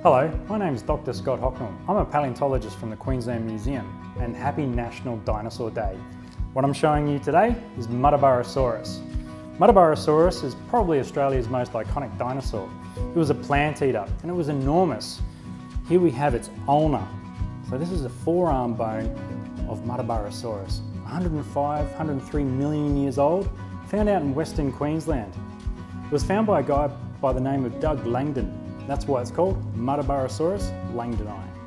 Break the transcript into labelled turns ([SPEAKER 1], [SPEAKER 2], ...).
[SPEAKER 1] Hello, my name is Dr. Scott Hocknell. I'm a paleontologist from the Queensland Museum, and happy National Dinosaur Day. What I'm showing you today is Muttaburrasaurus. Muttaburrasaurus is probably Australia's most iconic dinosaur. It was a plant eater and it was enormous. Here we have its ulna. So this is the forearm bone of Muttaburrasaurus. 105, 103 million years old, found out in Western Queensland. It was found by a guy by the name of Doug Langdon. That's why it's called Muttaburrasaurus langdoni.